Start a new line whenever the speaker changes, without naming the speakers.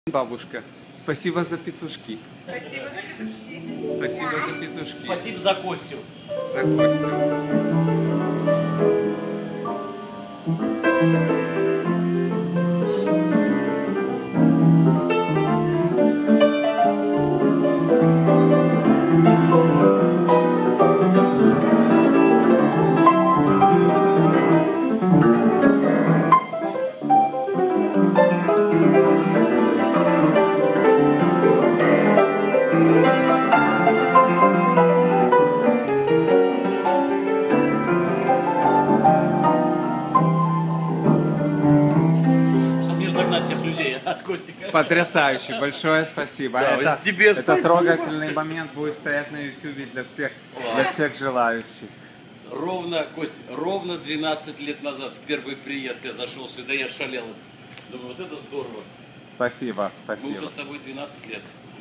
Бабушка, спасибо за петушки.
Спасибо за петушки.
Спасибо за петушки.
Спасибо за Костю.
За Костю.
Чтобы не разогнать всех людей от Костика.
Потрясающе, большое спасибо.
Да,
это,
тебе
это
спасибо.
трогательный момент будет стоять на YouTube для всех желающих.
Ровно 12 лет назад, в первый приезд я зашел сюда, я шалел. Думаю, вот это здорово.
Спасибо,
Мы
спасибо.
уже с тобой 12 лет.